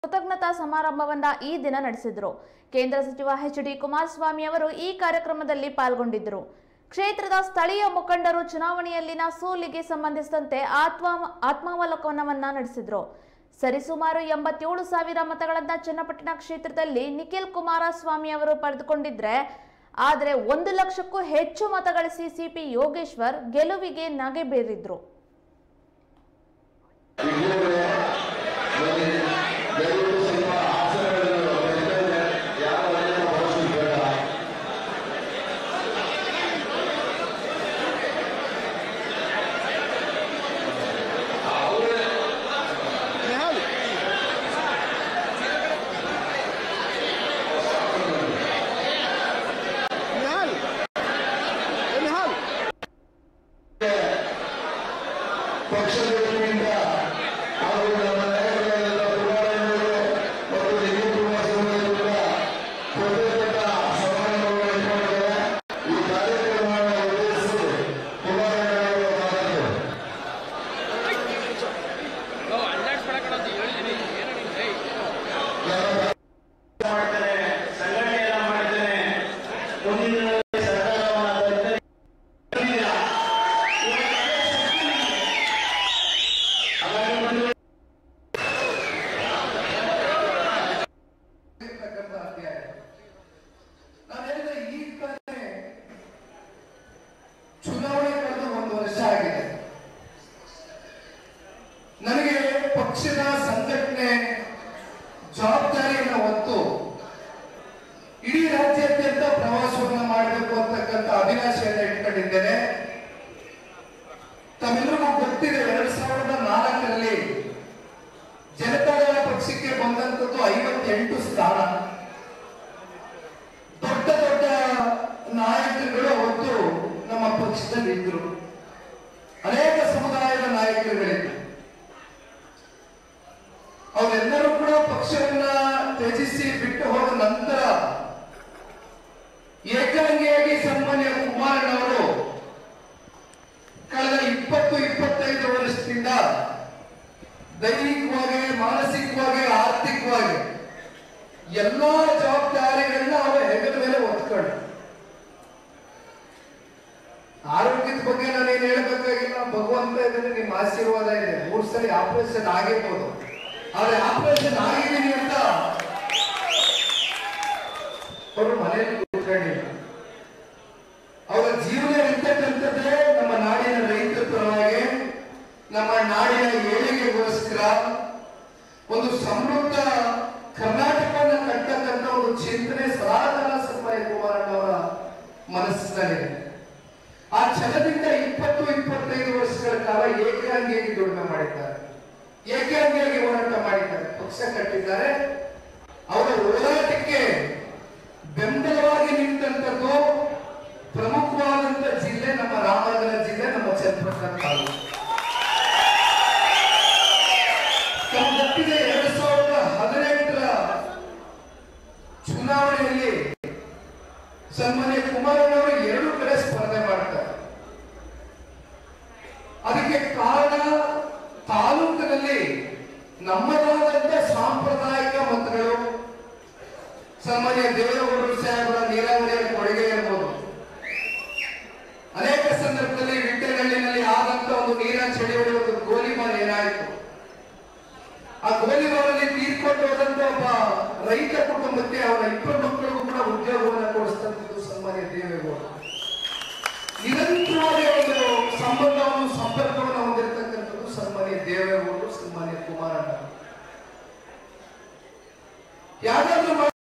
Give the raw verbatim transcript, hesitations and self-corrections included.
ಕೃತಜ್ಞತಾ ಸಮಾರಂಭವನ್ನ ಈ ದಿನ ನಡೆಸಿದರು. ಕೇಂದ್ರ ಸಚಿವ ಎಚ್ ಡಿ ಕುಮಾರಸ್ವಾಮಿ ಅವರು ಈ ಕಾರ್ಯಕ್ರಮದಲ್ಲಿ ಪಾಲ್ಗೊಂಡಿದ್ದರು. ಕ್ಷೇತ್ರದ ಸ್ಥಳೀಯ ಮುಖಂಡರು ಚುನಾವಣೆಯಲ್ಲಿನ ಸೋಲಿಗೆ ಸಂಬಂಧಿಸಿದಂತೆ ಆತ್ಮ ಆತ್ಮಾವಲೋಕನವನ್ನ ನಡೆಸಿದರು. ಸರಿಸುಮಾರು ಎಂಬತ್ತೇಳು ಸಾವಿರ ಮತಗಳನ್ನ ಚನ್ನಪಟ್ಟಣ ಕ್ಷೇತ್ರದಲ್ಲಿ ನಿಖಿಲ್ ಕುಮಾರಸ್ವಾಮಿ ಅವರು ಪಡೆದುಕೊಂಡಿದ್ರೆ, ಆದರೆ ಒಂದು ಲಕ್ಷಕ್ಕೂ ಹೆಚ್ಚು ಮತ ಗಳಿಸಿ ಸಿಪಿ ಯೋಗೇಶ್ವರ್ ಗೆಲುವಿಗೆ ನಗೆ ಬೀರಿದ್ರು. ಪಕ್ಷದಿಂದ ಹಾಗೂ ನಮ್ಮ ನಾಯಕರೆಲ್ಲ ಕುಮಾರಣ್ಣವರು ಮತ್ತು ನಿಖಿಲ್ ಕುಮಾರಸ್ವಾಮಿ ಕೂಡ ಪ್ರತಿಭಟನಾ ಸಮಾರಂಭವನ್ನು ಇಟ್ಕೊಂಡಿದ್ದಾರೆ. ಈ ಕಾರ್ಯಕ್ರಮವನ್ನು ಉದ್ದೇಶಿಸಿ ಕುಮಾರಣ್ಣವರು ಮಾತಾಡಿದರು. ಸಂಘಟನೆ ಎಲ್ಲ ಮಾಡ್ತೇನೆ. ಮುಂದಿನ ಚುನಾವಣೆ ಕಳೆದು ಒಂದು ವರ್ಷ ಆಗಿದೆ. ನನಗೆ ಪಕ್ಷದ ಸಂಘಟನೆ ಜವಾಬ್ದಾರಿಯನ್ನು ಹೊತ್ತು ಇಡೀ ರಾಜ್ಯಾದ್ಯಂತ ಪ್ರವಾಸವನ್ನು ಮಾಡಬೇಕು ಅಂತಕ್ಕಂಥ ಅಭಿಲಾಷೆಯನ್ನು ಇಟ್ಕೊಂಡಿದ್ದೇನೆ. ತಮ್ಮೆಲ್ಲರಿಗೂ ಗೊತ್ತಿದೆ, ಎರಡ್ ಸಾವಿರದ ನಾಲ್ಕರಲ್ಲಿ ಜನತಾದಳ ಪಕ್ಷಕ್ಕೆ ಬಂದಂತದ್ದು ಐವತ್ತೆಂಟು ಸ್ಥಾನ. ದೊಡ್ಡ ದೊಡ್ಡ ನಾಯಕರುಗಳು ಅವತ್ತು ನಮ್ಮ ಪಕ್ಷದಲ್ಲಿ ಇದ್ರು. ಅನೇಕ ಸಮುದಾಯದ ನಾಯಕರುಗಳಿದ್ರು. ಅವರೆಲ್ಲರೂ ಕೂಡ ಪಕ್ಷವನ್ನ ತ್ಯಜಿಸಿ ಬಿಟ್ಟು ಹೋದ ನಂತರ ಏಕಾಂಗಿಯಾಗಿ ಸನ್ಮಾನ್ಯ ಕುಮಾರಣ್ಣವರು ಕಳೆದ ಇಪ್ಪತ್ತು ಇಪ್ಪತ್ತೈದು ವರ್ಷದಿಂದ ದೈಹಿಕವಾಗಿ, ಮಾನಸಿಕವಾಗಿ, ಆರ್ಥಿಕವಾಗಿ ಎಲ್ಲಾ ಜವಾಬ್ದಾರಿಗಳನ್ನ ಅವರ ಹೆಗಲ ಮೇಲೆ ಹೊತ್ಕೊಂಡು, ಆರೋಗ್ಯದ ಬಗ್ಗೆ ನಾನೇನು ಹೇಳ್ಬೇಕಾಗಿಲ್ಲ, ಭಗವಂತ ಇದ್ರೆ ನಿಮ್ಮ ಆಶೀರ್ವಾದ ಇದೆ. ಮೂರು ಸಲ ಆಪರೇಷನ್ ಆಗಿರ್ಬೋದು, ಆದ್ರೆ ಆಪರೇಷನ್ ಆಗಿದ್ದೀನಿ ಅಂತ ಅವರು ಮನೆಯಲ್ಲಿ ಕೂತ್ಕೊಂಡಿಲ್ಲ. ಅವರ ಜೀವನ ಇರ್ತಕ್ಕಂಥದ್ದೇ ನಮ್ಮ ನಾಡಿನ ರೈತರ ಪರವಾಗಿ, ನಮ್ಮ ನಾಡಿನ ಏಳಿಗೆಗೋಸ್ಕರ, ಒಂದು ಸಮೃದ್ಧ ಕರ್ನಾಟಕವನ್ನು ಕಟ್ಟತಕ್ಕಂಥ ಒಂದು ಚಿಂತನೆ ಸದಾಕಾಲ ಸನ್ಮಾನ್ಯ ಕುಮಾರಣ್ಣವರ ಮನಸ್ಸಿನಲ್ಲಿದೆ. ಆ ಛಲದಿಂದ ಇಪ್ಪತ್ತು ಇಪ್ಪತ್ತೈದು ವರ್ಷಗಳ ಕಾಲ ಏಕಾಂಗಿಯಾಗಿ ದುಡಿಮೆ ಮಾಡಿದ್ದಾರೆ, ಏಕಾಂಗಿಯಾಗಿ ಹೋರಾಟ ಮಾಡಿದ್ದಾರೆ, ಪಕ್ಷ ಕಟ್ಟಿದ್ದಾರೆ. ಅವರ ಹೋರಾಟಕ್ಕೆ ಬೆಂಬಲವಾಗಿ ನಿಂತಂಥದ್ದು ಪ್ರಮುಖವಾದಂತ ಜಿಲ್ಲೆ ನಮ್ಮ ರಾಮನಗರ ಜಿಲ್ಲೆ, ನಮ್ಮ ಚನ್ನಪಟ್ಟಣ ತಾಲೂಕು. ಗೊತ್ತಿದೆ, ಎರಡ್ ಸಾವಿರದ ಹದಿನೆಂಟರ ಚುನಾವಣೆಯಲ್ಲಿ ಸನ್ಮಾನ್ಯ ಕುಮಾರಣ್ಣವರು ಎರಡು ಕಡೆ ಸ್ಪರ್ಧೆ ಮಾಡ್ತಾರೆ. ಅದಕ್ಕೆ ಕಾರಣ ತಾಲೂಕಿನಲ್ಲಿ ನಮ್ಮದಾದಂತ ಸಾಂಪ್ರದಾಯಿಕ ಮತಗಳು, ಸನ್ಮಾನ್ಯ ದೇವೇಗೌಡರು ಸಾಹೇಬರ ನೀರಾವರಿಯ ಕೊಡುಗೆ ಇರಬಹುದು. ಅನೇಕ ಸಂದರ್ಭದಲ್ಲಿ ವಿಟ್ಟನಹಳ್ಳಿನಲ್ಲಿ ಆದಂತ ಒಂದು ನೀರ ಚಳಿವಳಿ, ಒಂದು ಗೋಲಿಮಾರ್ ಏನಾಯಿತು, ಆ ಗೋಲಿಮಾರಲ್ಲಿ ತೀರ್ಕೊಂಡು ಹೋದಂತ ಒಬ್ಬ ರೈತ ಕುಟುಂಬಕ್ಕೆ ಅವರ ಇಬ್ಬರು ಮಕ್ಕಳಿಗೂ ಕೂಡ ಉದ್ಯೋಗವನ್ನು ಕೊಡಿಸ್ತಕ್ಕಂಥದ್ದು ಸನ್ಮಾನ್ಯ ದೇವೇಗೌಡರು. ನಿರಂತರವಾಗಿ ಒಂದು ಸಂಬಂಧವನ್ನು, ಸಂಪರ್ಕವನ್ನು ಹೊಂದಿರತಕ್ಕಂಥದ್ದು ಸನ್ಮಾನ್ಯ ದೇವೇಗೌಡರು, ಸನ್ಮಾನ್ಯ ಕುಮಾರಣ್ಣ. ಯಾರಾದ್ರೂ